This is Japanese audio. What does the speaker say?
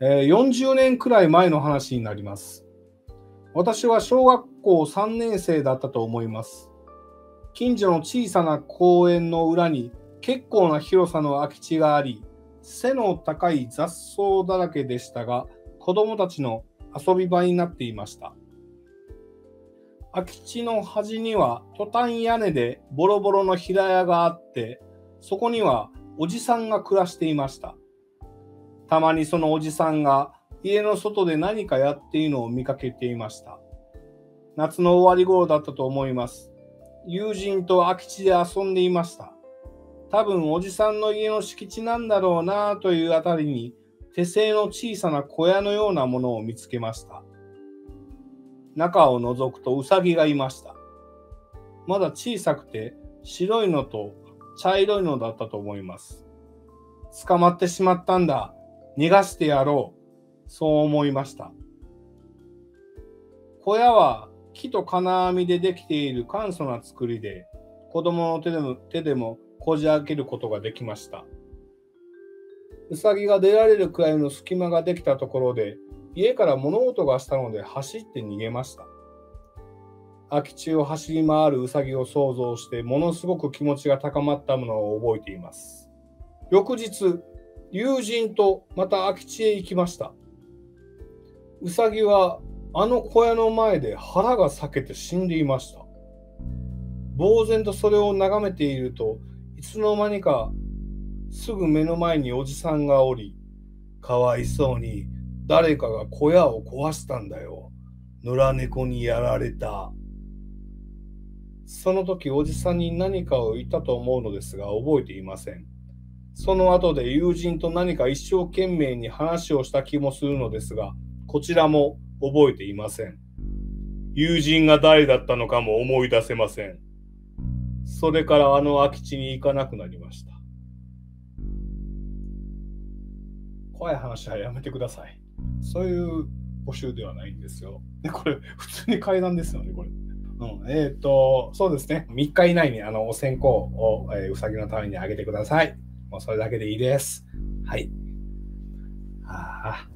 40年くらい前の話になります。私は小学校3年生だったと思います。近所の小さな公園の裏に結構な広さの空き地があり、背の高い雑草だらけでしたが、子供たちの遊び場になっていました。空き地の端にはトタン屋根でボロボロの平屋があって、そこにはおじさんが暮らしていました。たまにそのおじさんが家の外で何かやっているのを見かけていました。夏の終わり頃だったと思います。友人と空き地で遊んでいました。多分おじさんの家の敷地なんだろうなというあたりに手製の小さな小屋のようなものを見つけました。中を覗くとウサギがいました。まだ小さくて白いのと茶色いのだったと思います。捕まってしまったんだ。逃がしてやろう。そう思いました。小屋は木と金網でできている簡素な作りで、子供の手でもこじ開けることができました。ウサギが出られるくらいの隙間ができたところで、家から物音がしたので走って逃げました。空き地を走り回るウサギを想像して、ものすごく気持ちが高まったのを覚えています。翌日、友人とまた空き地へ行きました。ウサギはあの小屋の前で腹が裂けて死んでいました。呆然とそれを眺めていると、いつの間にかすぐ目の前におじさんがおり、かわいそうに誰かが小屋を壊したんだよ。野良猫にやられた。その時おじさんに何かを言ったと思うのですが覚えていません。その後で友人と何か一生懸命に話をした気もするのですが、こちらも覚えていません。友人が誰だったのかも思い出せません。それからあの空き地に行かなくなりました。怖い話はやめてください。そういう募集ではないんですよ。で、これ普通に階段ですよね、これ。そうですね。3日以内にお線香を、うさぎのためにあげてください。もうそれだけでいいです。はい。ああ。